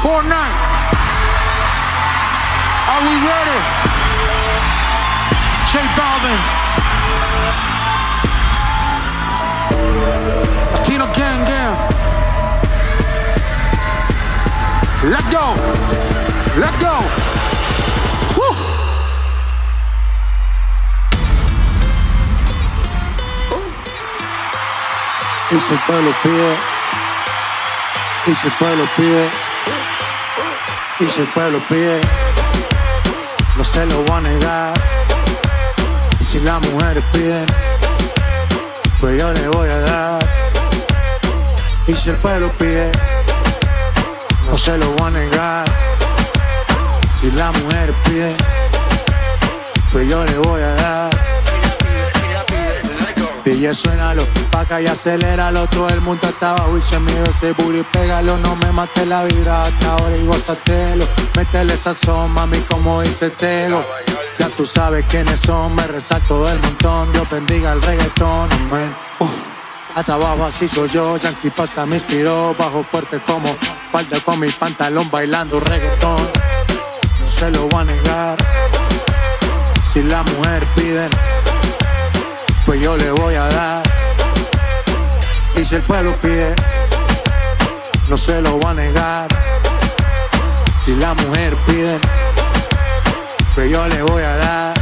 Fortnite. Are we ready? J Balvin. Latino Gang Gang. Let go. Let go. Woo. Y si el pueblo pide, y si el pueblo pide, y si el pueblo pide, no se lo voy a negar. Y si las mujeres piden, pues yo le voy a dar. Y si el pueblo pide, no se lo voy a negar. Si las mujeres piden, pues yo le voy a dar. DJ suénalo, pa' acá y aceléralo. Todo el mundo está abajo y se miedo ese booty, pégalo. No me mate la vibra hasta ahora y gózatelo. Métele sazón, mami, como dice Tego. Ya tú sabes quiénes son, me resalto del montón. Dios bendiga el reggaetón, amén. Hasta abajo así soy yo, Yankee Pasta me inspiró. Bajo fuerte como falda con mi pantalón bailando reggaetón. No se lo voy a negar. Si las mujeres piden, pues yo le voy a dar. Y si el pueblo pide, no se lo voy a negar. Si la mujer pide, pues yo le voy a dar.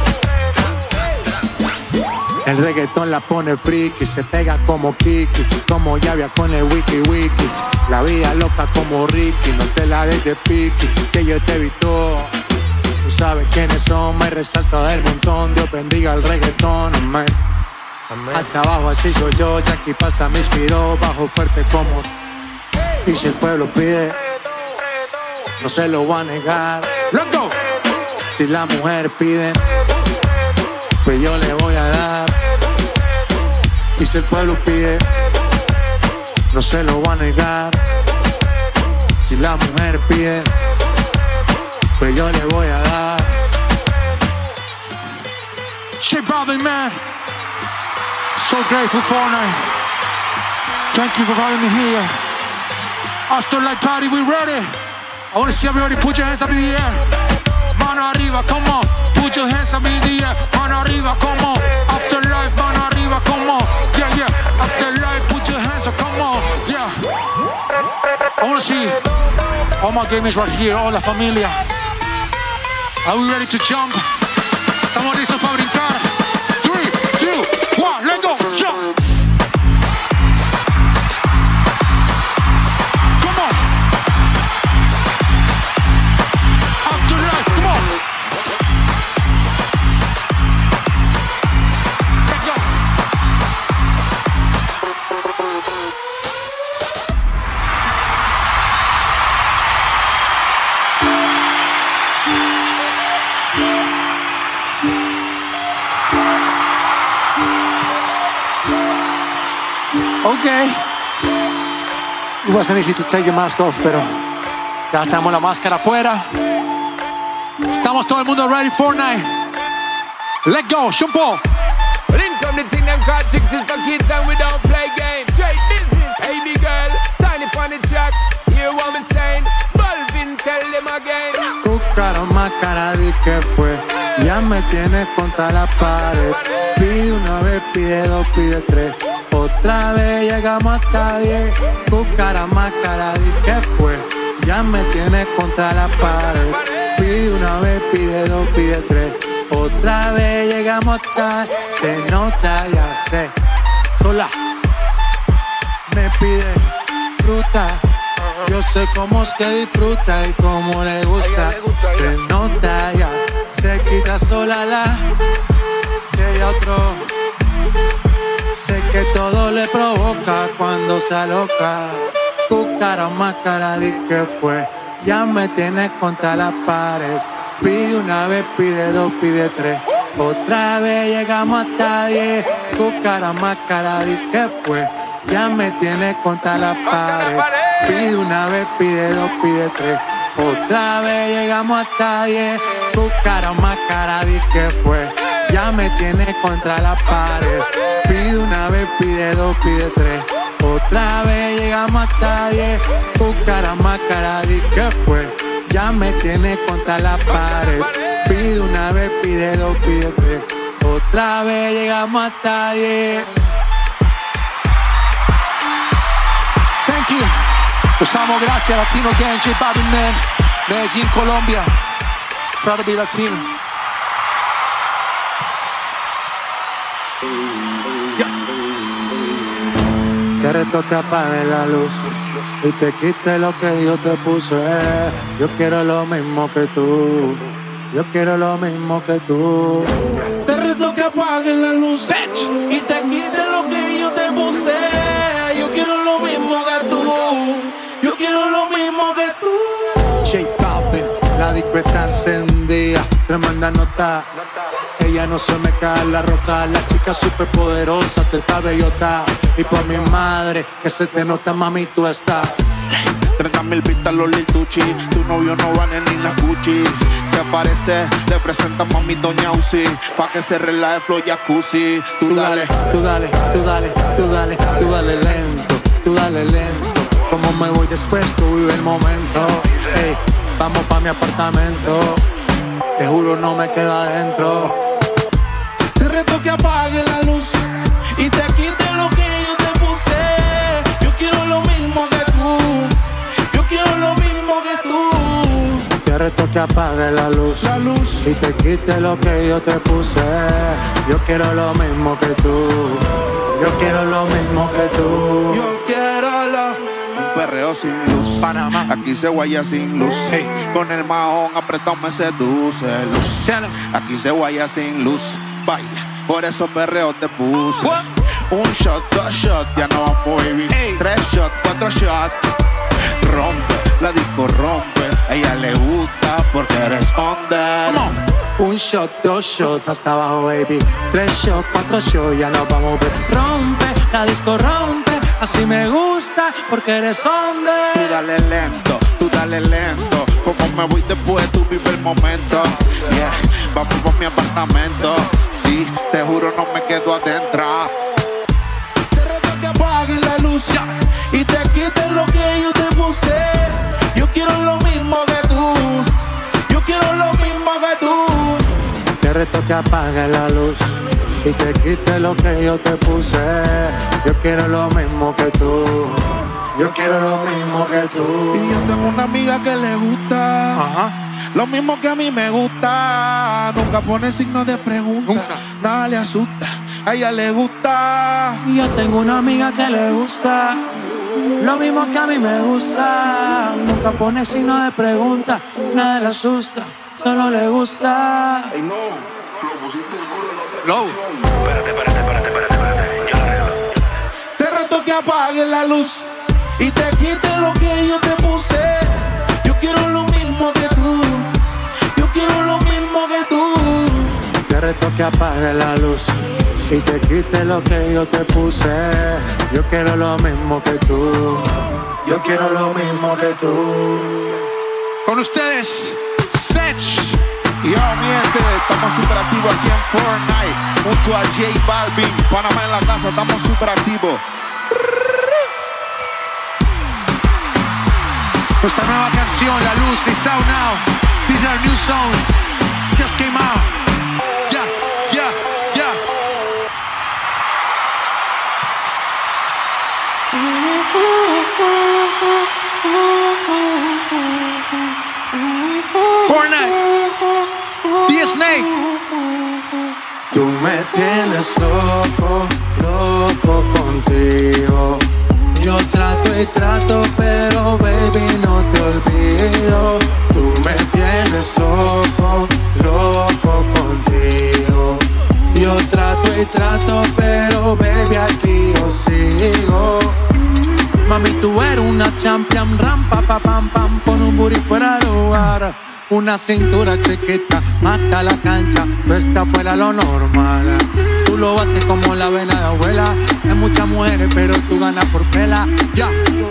El reggaetón la pone friki, se pega como Kiki, como Yavia con el wiki wiki. La vida loca como Ricky, no te la des de piqui, que yo te evito. Tú sabes quiénes son, me resalto del montón. Dios bendiga el reggaetón, amén. Hasta abajo así soy yo, Yankee Pasta me inspiró. Bajo fuerte como. Y si el pueblo pide, no se lo voy a negar. Let's go. Si las mujeres piden, pues yo le voy a dar. Y si el pueblo pide, no se lo voy a negar. Si la mujer pide, pues yo le voy a dar. J Balvin, man. So grateful for night. Thank you for having me here. Afterlife party, we ready? I want to see everybody put your hands up in the air. Mano arriba, come on. Put your hands up in the air. Mano arriba, come on. Afterlife, mano arriba, come on. Yeah, yeah. Afterlife, put your hands up, come on. Yeah. I want to see all my gamers right here, all la familia. Are we ready to jump? Estamos listos para brincar. 3, 2, 1, let's go, jump. Come on. Afterlife, come on. Let's go. Okay. It wasn't easy to take your mask off, pero ya estamos la máscara afuera. Estamos todo el mundo ready for night. Let's go, Shumpo. Well, in come the thing them called chicks is for kids and we don't play games. Straight business, baby girl, tiny on the track. Hear what me saying? Balvin, tell them again. Cúcaro más cara di que fue. Ya me tienes contra la pared. Pide una vez, pide dos, pide tres. Otra vez llegamos hasta 10. Cúcara más cara di que fue. Ya me tienes contra la pared. Pide una vez, pide dos, pide tres. Otra vez llegamos hasta. Se nota, ya sé. Sola. Me pide fruta. Yo sé cómo es que disfruta y cómo le gusta. Se nota, ya. Se quita sola la. Si hay otro. Sé que todo le provoca cuando se aloca. Cúcara más cara di que fue. Ya me tienes contra la pared. Pide una vez, pide dos, pide tres. Otra vez llegamos hasta 10. Cúcara más cara di que fue. Ya me tienes contra la pared. Pide una vez, pide dos, pide tres. Otra vez llegamos hasta 10. Cúcara más cara di que fue. Ya me tienes contra la pared. Pide una vez, pide dos, pide tres. Otra vez llegamos hasta 10. Cucara más cara, di que fue. Ya me tienes contra la pared. Pide una vez, pide dos, pide tres. Otra vez llegamos hasta 10. Thank you. Pues amo, gracias, Latino Gang, J Balvin, man. Medellín, Colombia. Proud to be Latino. Te reto que apague la luz y te quite lo que yo te puse. Yo quiero lo mismo que tú. Yo quiero lo mismo que tú. Te reto que apagues la luz y te quite lo que yo te puse. Yo quiero lo mismo que tú. Yo quiero lo mismo que tú. J Balvin, la disco está encendida, tremenda nota. Ella no se me cae la roca, la chica super poderosa, te está bellota. Y por mi madre, que se te nota, mami, tú estás. 30.000 vistas los Lil Tucci. Tu novio no vale ni la Gucci. Se aparece, le presentamos a mi doña Uzi. Pa' que se relaje flow jacuzzi. Tú dale, tú dale, tú dale, tú dale, tú dale lento, tú dale lento. Como me voy después, tú vive el momento. Ey, vamos pa' mi apartamento. Te juro no me quedo adentro. Te reto que apague la luz y te quite lo que yo te puse. Yo quiero lo mismo que tú. Yo quiero lo mismo que tú. Te reto que apague la luz y te quite lo que yo te puse. Yo quiero lo mismo que tú. Yo quiero lo mismo que tú. Yo quiero un perreo sin luz. Panamá. Aquí se guaya sin luz. Hey. Con el mahón apretado me seduce luz. Aquí se guaya sin luz. Baila, por eso perreo te puse. What? Un shot, dos shots, ya no vamos baby. Hey. 3 shots, 4 shots. Rompe, la disco rompe. A ella le gusta porque eres under. Un shot, dos shots, hasta abajo, baby. 3 shots, 4 shots, ya nos vamos a ver. Rompe, la disco rompe. Así me gusta, porque eres hombre. Tú dale lento. Como me voy después, tú vive el momento. Yeah, vamos por mi apartamento. Sí, te juro no me quedo adentro. Te reto que apagues la luz y te quites lo que yo te puse. Yo quiero lo mismo que tú. Yo quiero lo mismo que tú. Te reto que apague la luz y te quite lo que yo te puse. Yo quiero lo mismo que tú. Yo quiero lo mismo que tú. Y yo tengo una amiga que le gusta. Ajá. Lo mismo que a mí me gusta. Nunca pone signo de pregunta. Nunca. Nada le asusta. A ella le gusta. Y yo tengo una amiga que le gusta lo mismo que a mí me gusta. Nunca pone signo de pregunta. Nada le asusta. Solo le gusta. Low. Espérate. Yo lo arreglo. Te reto que apagues la luz y te quite lo que yo te puse. Yo quiero lo mismo que tú. Yo quiero lo mismo que tú. Te reto que apague la luz y te quite lo que yo te puse. Yo quiero lo mismo que tú. Yo quiero lo mismo que tú. Con ustedes, Sech. Yo, mi gente, estamos super activos aquí en Fortnite junto a J Balvin. Panamá en la casa, estamos super activos. Nuestra nueva canción, La Luz, is out now. This is our new song. Just came out. Yeah. Fortnite. The Snake. Tú me tienes loco, loco contigo. Yo trato y trato, pero baby no te olvido. Tú me tienes loco, loco contigo. Yo trato y trato, pero baby aquí yo sigo. Mami, tú eres una champion, rampa, pa, pam, pam, pon un booty fuera de lugar. Una cintura chiquita, mata la cancha, tú estás fuera lo normal. Tú lo bates como la vena de abuela. Hay muchas mujeres, pero tú ganas por pela. Ya.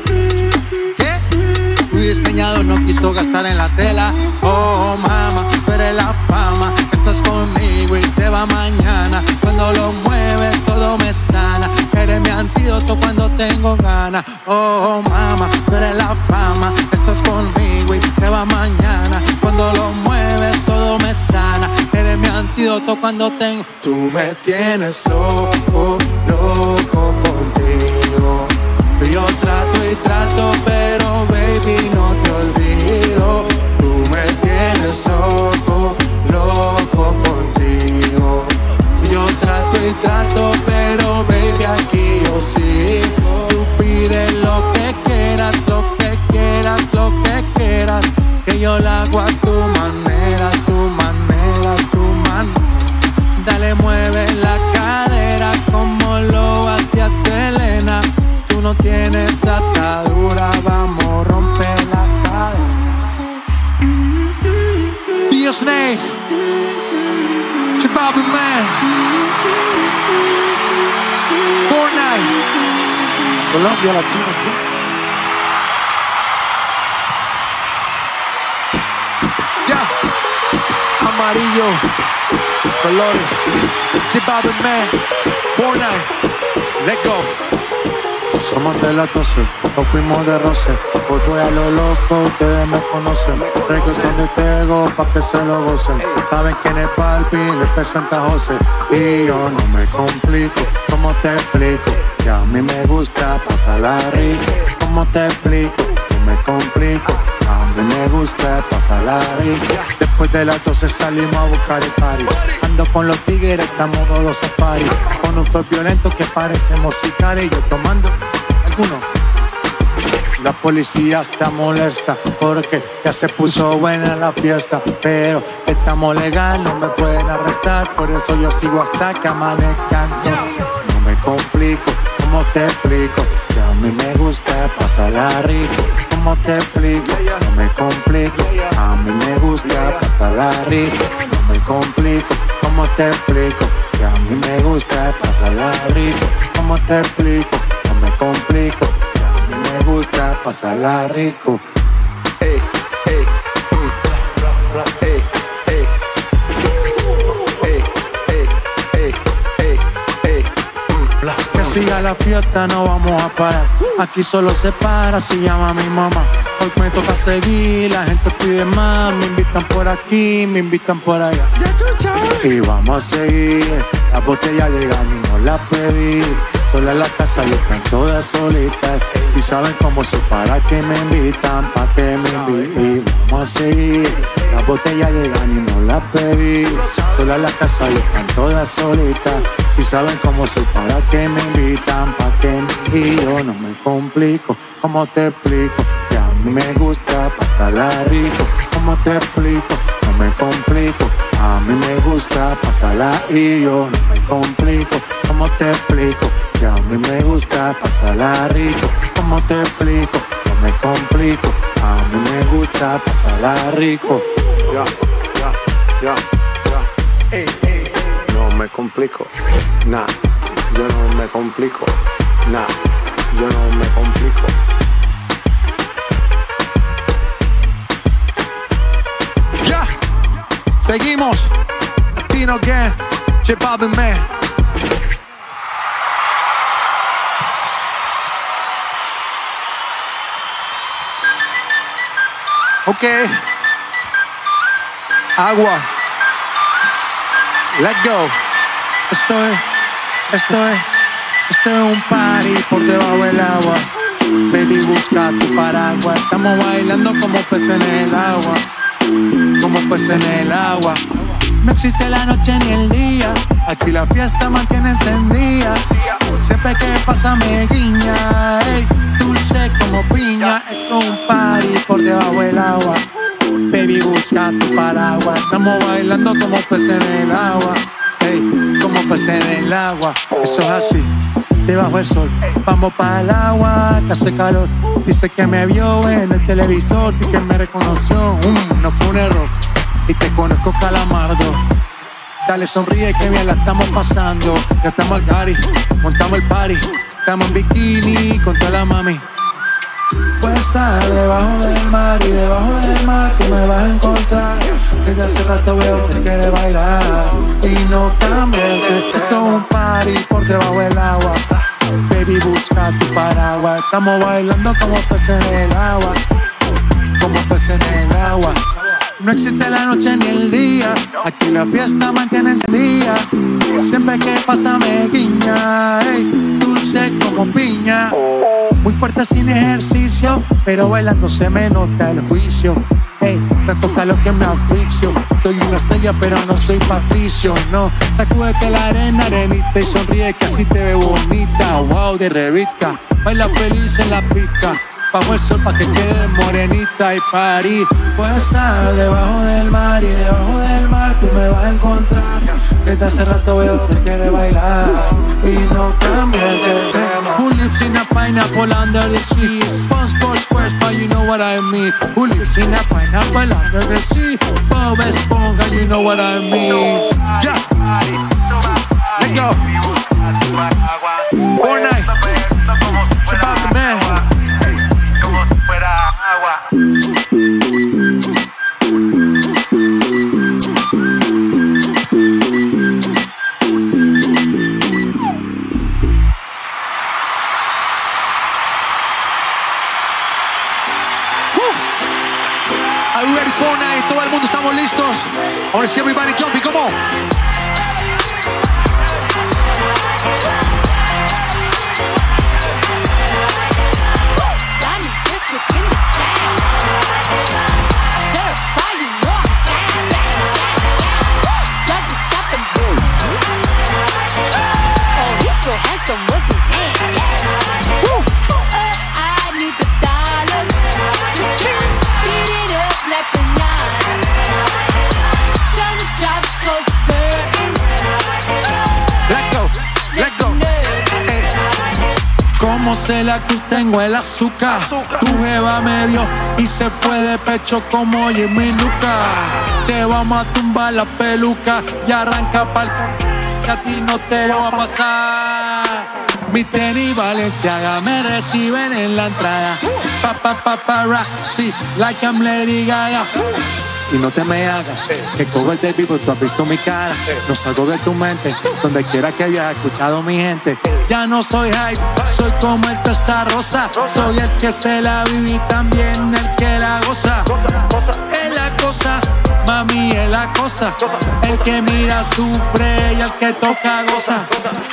¿Qué? Tu diseñador no quiso gastar en la tela. Oh, mama, tú eres la fama. Estás conmigo y te va mañana. Cuando lo mueves, todo me sana. Eres mi antídoto cuando tengo ganas. mañana. Oh, mama, tú eres la fama. Estás conmigo y te va mañana. Cuando lo mueves todo me sana. Eres mi antídoto cuando tengo. Tú me tienes loco, loco contigo. Yo trato y trato, pero baby no te olvido. Tú me tienes loco, loco contigo. Yo trato y trato, pero baby aquí yo sigo. Tú pides lo que quieras, lo que quieras, lo que quieras. Que yo la hago a tu manera, tu manera, tu manera. Dale, mueve la cadera como lo hacía Selena. Tú no tienes atadura, vamos, rompe la cadera. B.S.N.A. Bobby Man, Fortnite, Colombia Latina. yeah, Amarillo, colores. Bobby Man, Fortnite, let's go. Somos de las 12, nos fuimos de roce. Hoy voy a lo loco, ustedes me conocen. Reggaetón de Tego pa' que se lo gocen. Saben quién es Balbi, les presenta José. Y yo no me complico, ¿cómo te explico? Que a mí me gusta pasarla rico. ¿Cómo te explico? No me complico, a mí me gusta pasarla rico. Después de las 12 salimos a buscar el party. Ando con los tigres, estamos modo safari. Con un flow violento que parece musical. Y yo tomando alguno. La policía está molesta porque ya se puso buena la fiesta. Pero estamos legal, no me pueden arrestar. Por eso yo sigo hasta que amanezcan. No me complico, ¿cómo te explico? Que a mí me gusta pasarla rico. ¿Cómo te explico? No me complico, a mí me gusta pasarla rico. No me complico, ¿cómo te explico? Que a mí me gusta pasarla rico. ¿Cómo te explico? No me complico, que a mí me gusta pasarla rico. Hey, hey, hey, hey, hey, hey, hey, hey, hey. Que siga la fiesta, no vamos a parar. Aquí solo se para si llama mi mamá. Hoy me toca seguir, la gente pide más. Me invitan por aquí, me invitan por allá. Y vamos a seguir. Las botellas llegan y no las pedí. Sola en la casa y están todas solitas. Si saben cómo soy, para que me invitan, para que me inviten. Vamos a seguir. Las botellas llegan y no las pedí. Sola en la casa y están todas solitas. Si saben cómo soy, para que me invitan, para que me inviten. Y yo no me complico, ¿cómo te explico? Que a mí me gusta pasarla rico. ¿Cómo te explico? No me complico, a mí me gusta pasarla y yo no me complico. ¿Cómo te explico? Que a mí me gusta pasarla rico. ¿Cómo te explico? No me complico, a mí me gusta pasarla rico. Ya, ya, ya, ya. Ey, ey. No me complico, nah, yo no me complico, nah, yo no me complico. yeah. Seguimos, Latino Gang, Bobby Man. Ok, agua, let's go. Esto es un party por debajo del agua. Baby, busca tu paraguas. Estamos bailando como peces en el agua. Como peces en el agua. No existe la noche ni el día. Aquí la fiesta mantiene encendida. Siempre que pasa me guiña. Ey, dulce como piña. Esto es un party por debajo del agua. Baby, busca tu paraguas. Estamos bailando como peces en el agua. Ey, como peces en el agua. Eso es así, debajo del sol. Vamos para el agua, que hace calor. Dice que me vio en el televisor y que me reconoció. No fue un error. Y te conozco, Calamardo. Dale, sonríe que bien la estamos pasando. Ya estamos al cari, montamos el party. Estamos en bikini con toda la mami. Puedes estar debajo del mar y debajo del mar tú me vas a encontrar. Desde hace rato veo que quieres bailar y no cambies. Esto es un party por debajo del agua. Baby, y busca tu paraguas. Estamos bailando como peces en el agua, como peces en el agua. No existe la noche ni el día, aquí la fiesta mantiene encendida. Siempre que pasa me guiña, ey, dulce como piña. Muy fuerte sin ejercicio, pero bailando se me nota el juicio. Ey, te toca lo que me asfixio. Soy una estrella pero no soy Patricio, no. Sacúdete la arena, arenita, y sonríe que así te ve bonita. Wow, de revista, baila feliz en la pista. Bajo el sol pa' que quede morenita y París. Puedo estar debajo del mar y debajo del mar tú me vas a encontrar. Desde hace rato veo que quiere bailar y no cambies de tema. Who lives in a pineapple under the sea? SpongeBob SquarePants, you know what I mean. Who lives in a pineapple under the sea? Bob Esponja, you know what I mean. Yeah, let's go. Fortnite, Chip out the man. Are you ready for night? Todo el mundo estamos listos. I want to see everybody jumping, come on. Como se la cruz tengo el azúcar. Tu jeva me vio y se fue de pecho como Jimmy Luca. Te vamos a tumbar la peluca y arranca pa'l que a ti no te va a pasar. Mi tenis Balenciaga me reciben en la entrada. Paparazzi, like I'm Lady Gaga. Y no te me hagas que cojo el baby, pues tú has visto mi cara. No salgo de tu mente, donde quiera que hayas escuchado mi gente. Ya no soy hype, soy como el testa rosa. Soy el que se la vive y también el que la goza. Es la cosa, mami, es la cosa. El que mira sufre y el que toca goza.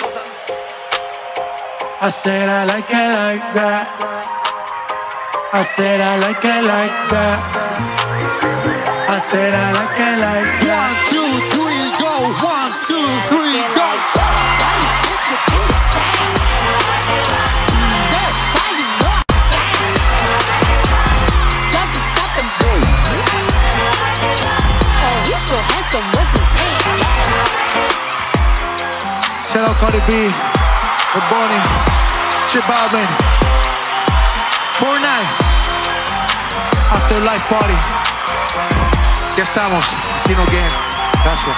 I said I like it like that. I said I like it like that. I said I like it like that. 1, 2, 3, go. 1, 2, 3, go. Shout out Cardi B, The Bonnie, Chip Alvin, Fortnite, Afterlife Party. Ya estamos, Tino Game. Gracias.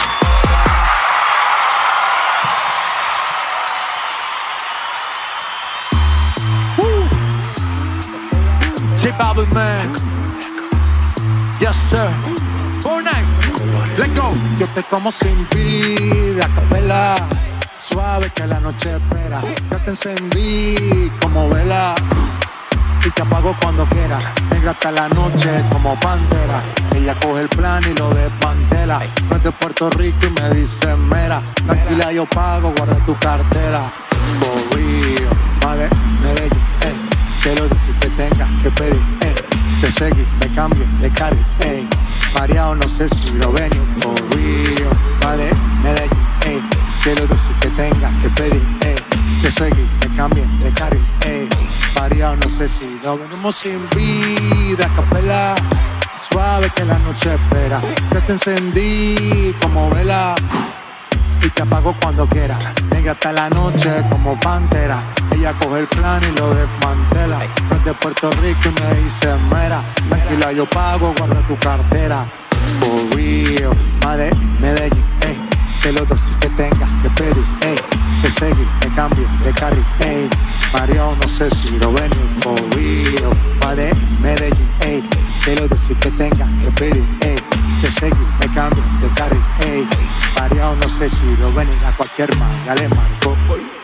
Chip Alvin, man. Yes, sir. Fortnite, let's go. Yo te como sin vida, capela. Suave que la noche espera. Ya te encendí como vela y te apago cuando quiera. Negra hasta la noche como pantera. Ella coge el plan y lo desmantela. No es de Puerto Rico y me dice mera. Tranquila, yo pago, guarda tu cartera. For real, madre, Medellín, quiero decir que tengas que pedir, te seguí, me cambio de carril, mareado no sé si lo ven. For real, madre, Medellín, quiero decir que tengas que pedir, te seguí, me cambio de carril, mareado no sé si lo venimos sin vida, capela. Suave que la noche espera. Ya te encendí como vela y te apago cuando quiera. Negra hasta la noche como pantera. Ella coge el plan y lo desmantela. No es de Puerto Rico y me dice mera. Tranquila, yo pago, guarda tu cartera. For real, madre, Medellín, que los dos sí que tengas que pedir, te seguí, me cambio de carril, Mario, no sé si lo ven. For real, madre, Medellín, que los dos sí que tengas que pedir, te seguí, me cambio de carril, Mario, no sé si lo ven. A cualquier manga le marco.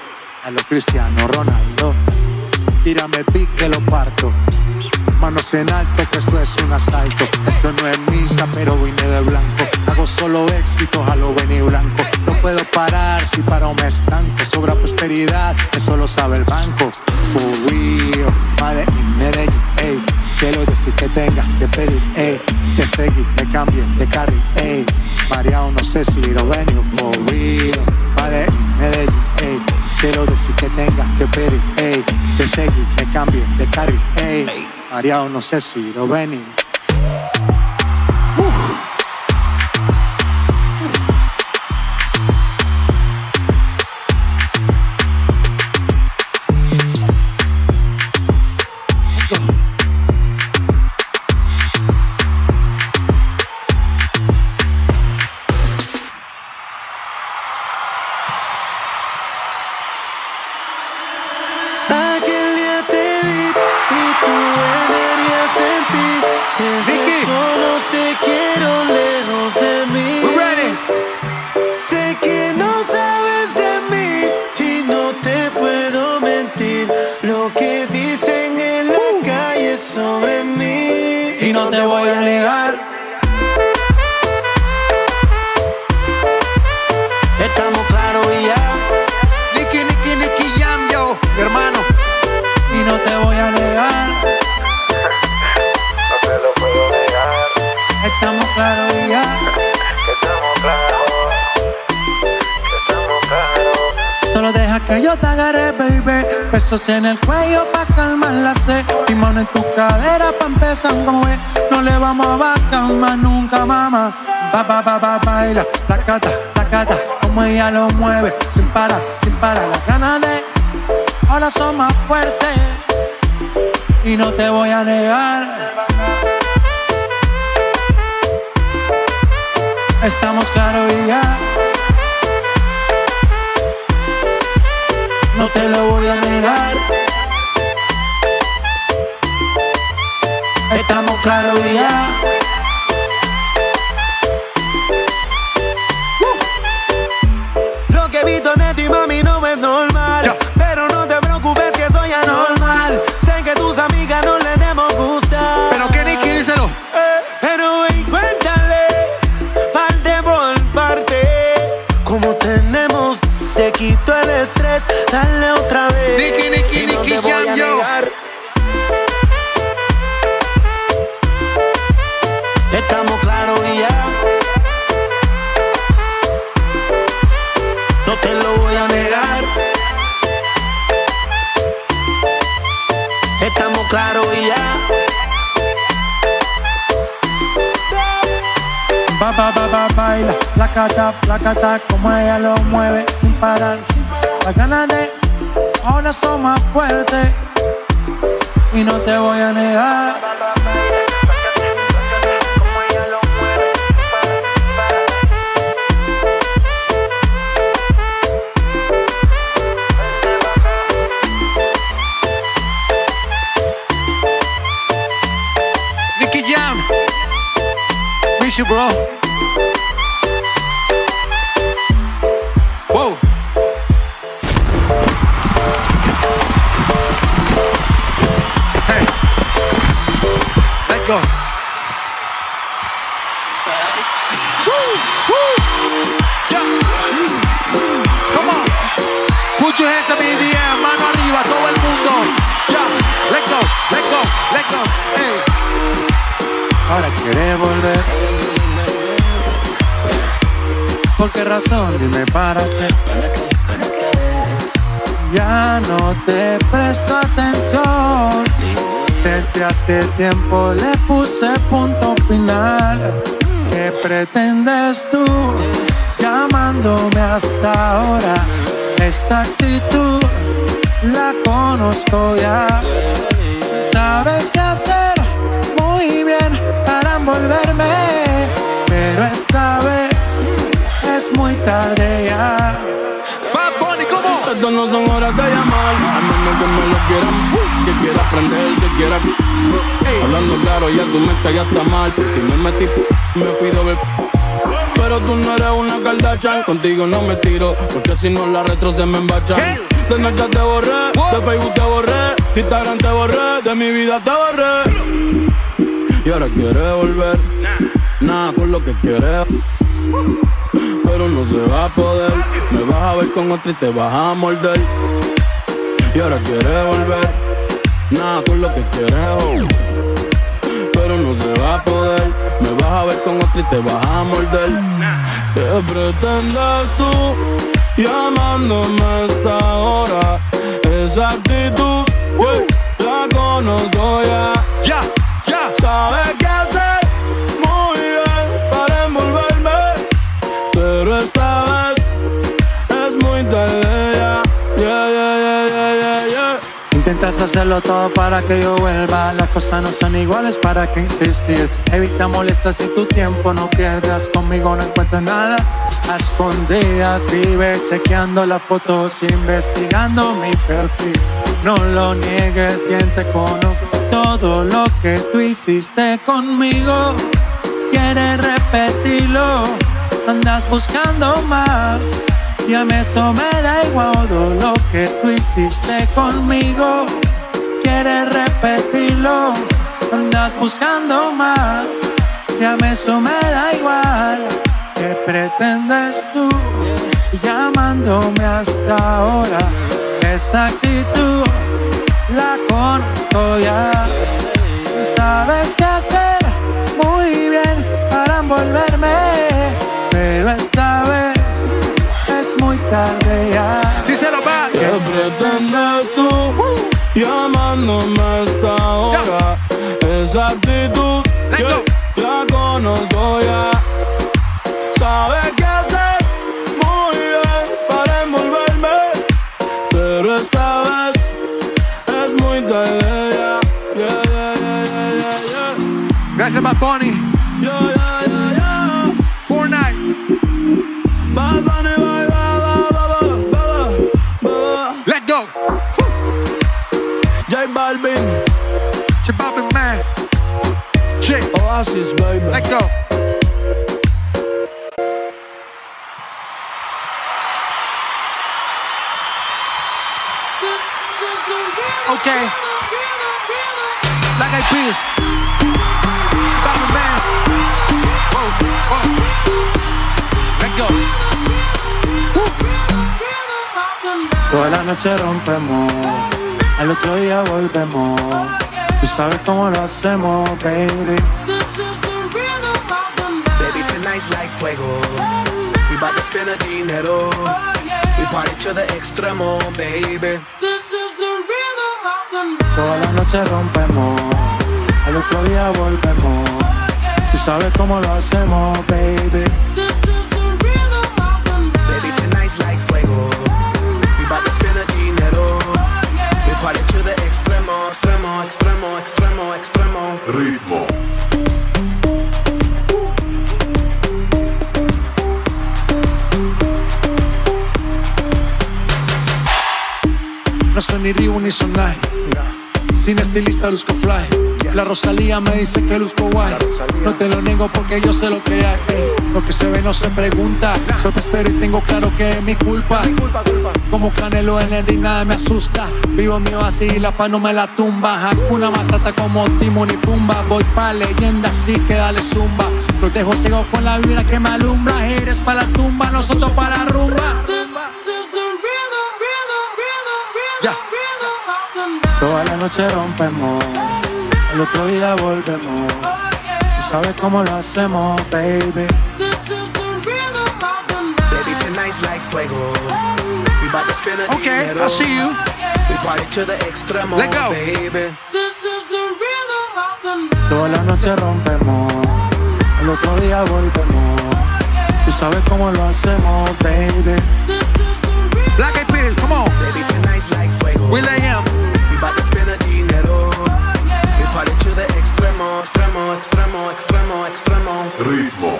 a lo Cristiano Ronaldo. Tírame el beat que lo parto. Manos en alto, que esto es un asalto. Esto no es misa, pero vine de blanco. Hago solo éxitos a lo Benny Blanco. No puedo parar, si paro me estanco. Sobra prosperidad, eso lo sabe el banco. For real, Medellín, Medellín, ey. Quiero decir que tengas que pedir, ey. Que seguir, me cambien de carril, ey. Mareado, no sé si lo venio. For real, Medellín, Medellín, ey. Quiero decir que tengas que pedir, ey. Que seguir, me cambien de carril, ey. Mareado, no sé si lo venio. Besos en el cuello pa' calmar la sed. Mi mano en tu cadera pa' empezar como es. No le vamos a bajar más nunca, mamá. Baila, placata, como ella lo mueve. Sin parar, las ganas de ahora son más fuertes. Y no te voy a negar. Estamos claros y ya. No te lo voy a negar. Estamos claros ya. Lo que he visto de ti, mami, no es normal. Pero no te preocupes que soy anormal. Sé que tus amigas no les demos gustar. Pero que Nicky, díselo. Pero ven, cuéntale, parte por parte. Como tenemos, te quito el estrés. Dale otra vez. Nicky, Jam, yo. Estamos claros y ya. No te lo voy a negar. Estamos claros y ya. Baila, placata, como ella lo mueve, sin parar. Las ganas de ahora son más fuertes. Y no te voy a negar. Nicky Jam, miss you, bro. Whoa. Hey, let go. Woo. Yeah. Come on. Put your hands up in the air, mano arriba, todo el mundo. Yeah. Let go. Hey. Ahora quieres volver. ¿Por qué razón? Dime para qué. Ya no te presto atención. Desde hace tiempo le puse punto final. ¿Qué pretendes tú llamándome hasta ahora? Esa actitud la conozco ya. Sabes qué hacer muy bien para envolverme, pero esta vez es muy tarde ya. Bad Bunny, ¿cómo? Estas no son horas de llamar, a menos que me lo quieran, que quiera aprender, que quiera. Hablando claro, ya tu mente ya está mal. Y me metí, me fui doble. Pero tú no eres una Kardashian, contigo no me tiro, porque si no la retro se me embachan. De Snapchat te borré, de Facebook te borré, de Instagram te borré, de mi vida te borré. Y ahora quieres volver, nada con lo que quieres, pero no se va a poder. Me vas a ver con otra y te vas a morder. Y ahora quieres volver, nada con lo que quieres, pero no se va a poder. Me vas a ver con otra y te vas a morder. ¿Qué pretendes tú llamándome a esta hora? Esa actitud, la conozco ya. Sabes qué hacer muy bien para envolverme, pero esta vez es muy tarde ya. Intentas hacerlo todo para que yo vuelva. Las cosas no son iguales, ¿para qué insistir? Evita molestas y tu tiempo no pierdas. Conmigo no encuentras nada a escondidas. Vive chequeando las fotos, investigando mi perfil. No lo niegues, bien te conozco. Todo lo que tú hiciste conmigo, quieres repetirlo. Andas buscando más, y a mí eso me da igual. Todo lo que tú hiciste conmigo, quieres repetirlo. Andas buscando más, y a mí eso me da igual. ¿Qué pretendes tú llamándome hasta ahora? Esa actitud la conozco ya. Sabes qué hacer muy bien para envolverme, pero esta vez es muy tarde ya. Díselo más. ¿Qué pretendes tú llamándome a esta hora? Esa actitud la conozco ya. Sabes qué hacer muy bien para envolverme, pero esta vez es muy tarde ya. Gracias, Bad Bunny. Fortnite. Bad Bunny, Let's go. J Balvin, J Balvin, man. Shit. Oasis, baby. Let's go. Okay. Black Eyed Peas. Balvin, man. Whoa, whoa. Let's go. Toda la noche rompemos, al otro día volvemos. Tú sabes cómo lo hacemos, baby. Baby, tonight's like fuego. We bout to spend a dinero. We party to the extremo, baby. Toda la noche rompemos, al otro día volvemos. Tú sabes cómo lo hacemos, baby. Baby, tonight's like fuego. We bout to spend a dinero. We party to the extremo, extremo, extremo, extremo, extremo. Ritmo. No soy ni Reebok ni Sonai. Sin estilista luzco fly. La Rosalía me dice que luzco guay. No te lo niego porque yo sé lo que hay. Lo que se ve no se pregunta. Yo te espero y tengo claro que es mi culpa. Como Canelo en el ring nada me asusta. Vivo mío así y la paz no me la tumba. Hakuna Matata como Timon y Pumba. Voy pa' leyenda así que dale zumba. Los dejo ciego con la vibra que me alumbra. Eres pa' la tumba, nosotros pa' la rumba. Toda la noche rompemos, al otro día volvemos. Tú sabes cómo lo hacemos, baby. Baby, tonight's like fuego. We bout to spend a Okay, dinero. I see you. We party to the extremo, Let go. baby. Toda la noche rompemos, al otro día volvemos. Tú sabes cómo lo hacemos, baby. Black Eyed Peas, come on. Baby, tonight's like fuego. Will I am. We bout to spend a dinero. We party to the extremo, extremo, extremo, extremo, extremo. Ritmo.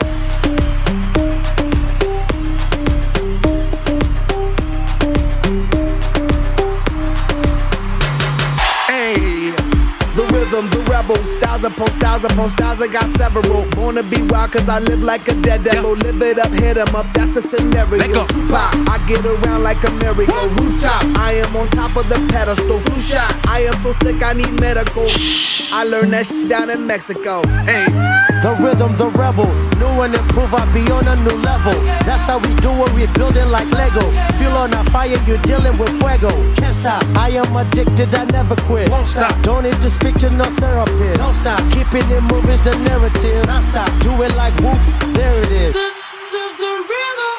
Hey. The rhythm, the rebel, styles upon styles upon styles, I got several. Born to be wild cause I live like a dead devil. Live it up, hit 'em up, that's a scenario. Tupac, I get around like a merry-go. Rooftop, I am on top of the pedestal. Flu shot, I am so sick I need medical. I learned that shit down in Mexico. Hey. The rhythm, the rebel. New and improve, I be on a new level. That's how we do it, we building like Lego. Feel on a fire, you're dealing with fuego. Can't stop, I am addicted, I never quit. Won't stop, don't need to speak to no therapist. Don't stop, keeping it moving's the narrative. Don't stop, do it like whoop, there it is. This is the rhythm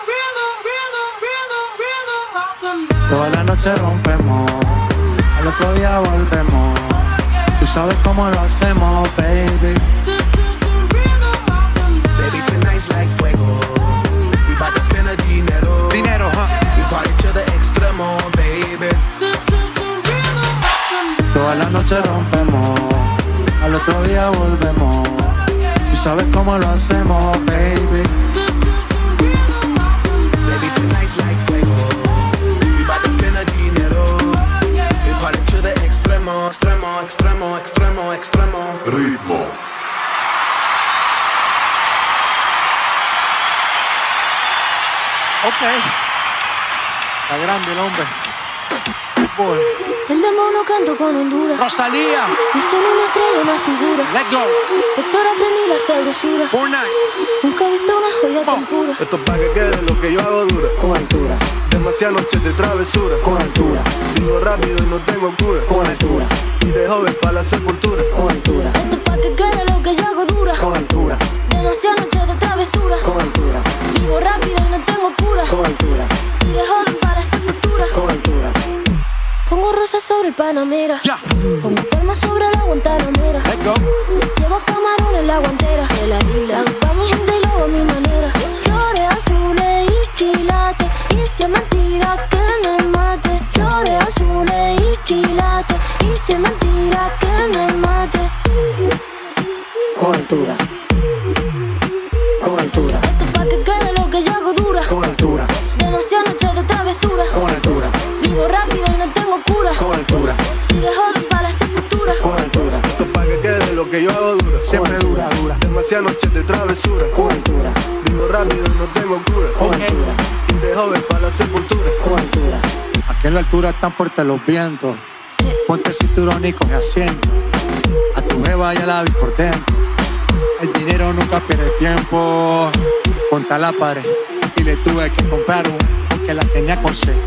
of the night. Toda la noche rompemos, al otro día volvemos. Tú sabes cómo lo hacemos, baby. Baby, tonight's like fuego. We bout to spend a dinero. Dinero, huh? We party to the extremo, baby. Toda la noche rompemos, al otro día volvemos. Tú sabes cómo lo hacemos, baby. Baby, tonight's like fuego. We bout to spend a dinero. We party to the extremo, extremo, extremo, extremo, extremo. Ritmo. Ok. Está grande el hombre. Boy. El demonio canto con Honduras. Rosalía. Dicen una estrella, una figura. Let's go. Héctor aprendí la sabrosura. Fortnite. Nunca he visto una joya tan pura. Esto es pa' que quede lo que yo hago dura. Con altura. Demasiadas noches de travesura. Con altura. Vivo rápido y no tengo cura. Con altura. Y de joven para la sepultura. Con altura. Esto es pa' que quede lo que yo hago dura. Con altura. Demasiadas noches de travesura. Con altura. Vivo rápido y no tengo cura. Con altura. Y de joven para la sepultura. Con altura. Pongo rosas sobre el Panamera. Ya. Pongo palmas sobre la Guantanamera. Let's go. Llevo camarones en la guantera. De la isla. Pa' mi gente y luego a mi manera. Flores azules y quilates. Y si es mentira que me mate. Flores azules y quilates. Y si es mentira que me mate. Con altura. Con altura. Esto es pa' que quede lo que yo hago dura. Con altura. Demasiadas noches de travesura. Con altura. Vivo rápido y no tengo cura. Con altura. Y de joven para la sepultura. Con altura. Esto es pa' que quede lo que yo hago dura. Siempre dura, dura. Demasiadas noches de travesura. Con altura. Vivo rápido y no tengo cura. Con altura. Y de joven para la sepultura. Con altura. Aquí en la altura están fuertes los vientos. Ponte el cinturón y coge asiento. A tu jeva ya la vi por dentro. El dinero nunca pierde tiempo. Contra la pared y le tuve que comprar un porque la tenía con C.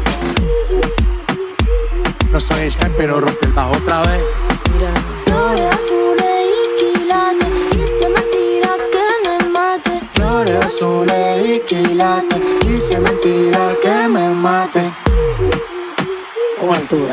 No soy Sky pero rompe el bajo otra vez. Flores azules y quilates. Y si es mentira que me mate. Flores azules y quilates. Y si es mentira que me mate. Con altura.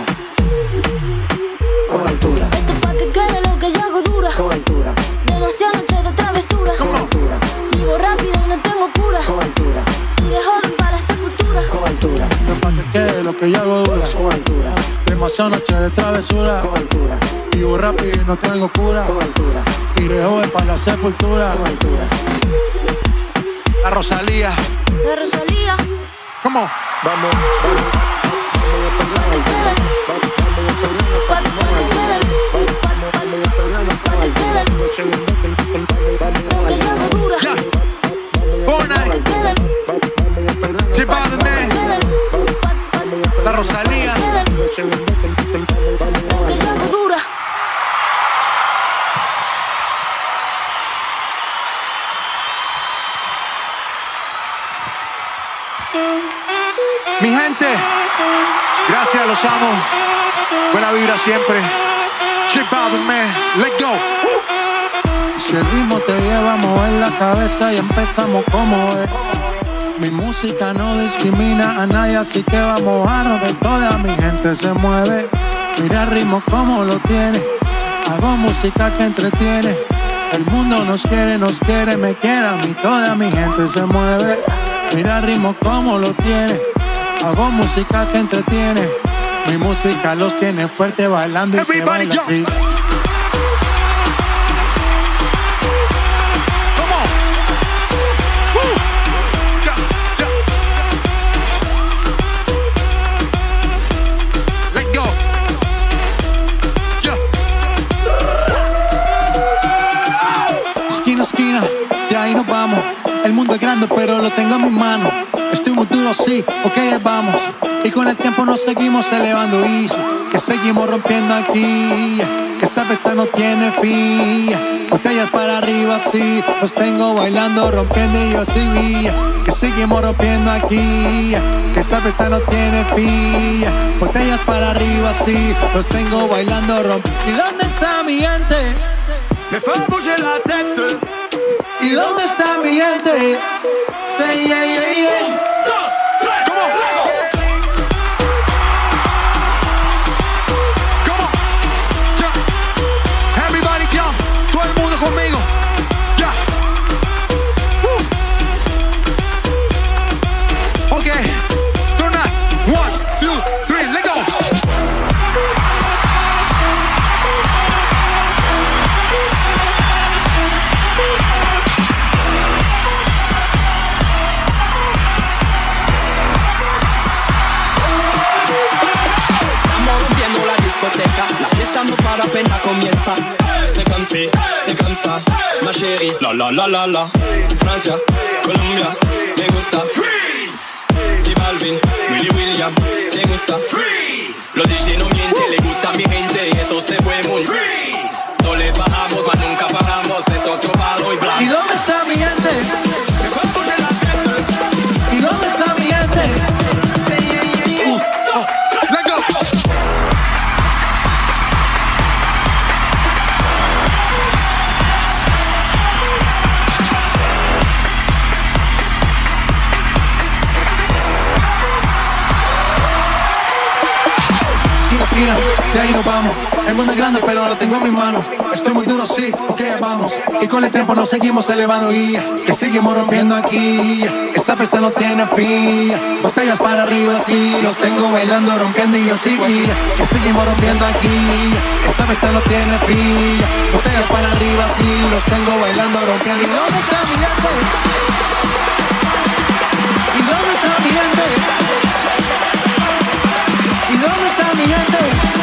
Con altura. Esto es pa' que quede lo que yo hago dura. Con altura. Demasiadas noches de travesura. Con altura. Vivo rápido y no tengo cura. Con altura. Y de joven para la sepultura. Con altura. No es pa' que quede lo que yo hago dura. Con altura. Demasiadas noches de travesura. Con altura. Vivo rápido y no tengo cura. Con altura. Y de joven para la sepultura. Con altura. La Rosalía. La Rosalía. ¿Cómo? Vamos, Pa' que quede. Lo que yo hago dura. Ya. Fortnite. J Balvin, man. La Rosalía. Lo que yo hago dura. Mi gente, gracias, los amo. Buena vibra siempre. J Balvin, man, let's go. Si el ritmo te lleva a mover la cabeza y empezamos como es. Mi música no discrimina a nadie, así que vamos a romper. Toda mi gente se mueve. Mira el ritmo como lo tiene. Hago música que entretiene. El mundo nos quiere, me quiere a mí. Toda mi gente se mueve. Mira el ritmo como lo tiene. Hago música que entretiene. Mi música los tiene fuerte bailando y se baila así. El mundo es grande, pero lo tengo en mis manos. Estoy muy duro, sí, ok, vamos. Y con el tiempo nos seguimos elevando, easy. Que seguimos rompiendo aquí. Que esta fiesta no tiene fin. Botellas para arriba, sí. Los tengo bailando, rompiendo y yo sí. Que seguimos rompiendo aquí. Que esta fiesta no tiene fin. Botellas para arriba, sí. Los tengo bailando, rompiendo. ¿Y dónde está mi gente? Me fais bouger la tête. ¿Y dónde está mi gente? Say yeah, yeah, yeah. Conmigo, ya. Okay, turn up. 1, 2, 3, let's go. Estamos rompiendo la discoteca, la fiesta no para, apenas comienza. C'est comme ça, ma chérie. La la la la la. Francia, Colombia, me gusta. Freeze. Y Balvin, Willy William, me gusta. Freeze. Los DJ no mienten, le gusta a mi gente y eso se fue muy. Freeze. No le bajamos, mas nunca paramos, es otro palo y blanco. ¿Y dónde está mi gente? ¿Y dónde está mi gente? Let's go. De ahí nos vamos. El mundo es grande, pero lo tengo en mis manos. Estoy muy duro, sí, ok, vamos. Y con el tiempo nos seguimos elevando, guía. Que seguimos rompiendo aquí. Esta fiesta no tiene fin. Botellas para arriba, sí. Los tengo bailando, rompiendo y yo sigo, guía. Que seguimos rompiendo aquí. Esta fiesta no tiene fin. Botellas para arriba, sí. Los tengo bailando, rompiendo. ¿Y dónde está mi gente? ¿Y dónde está mi gente? ¿Y dónde está mi gente?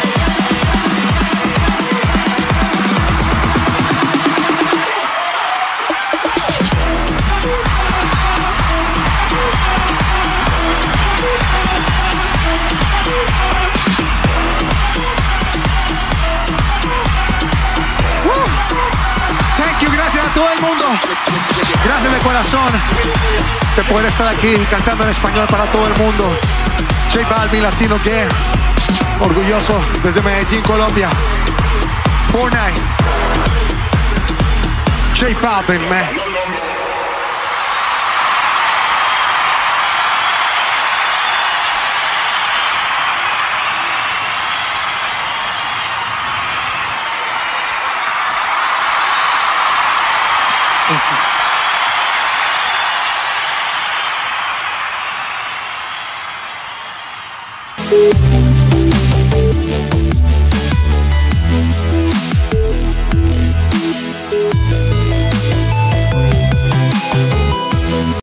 Thank you, gracias a todo el mundo. Gracias de corazón de poder estar aquí cantando en español para todo el mundo. J Balvin, Latino Gang, orgulloso desde Medellín, Colombia. Fortnite, J Balvin, man.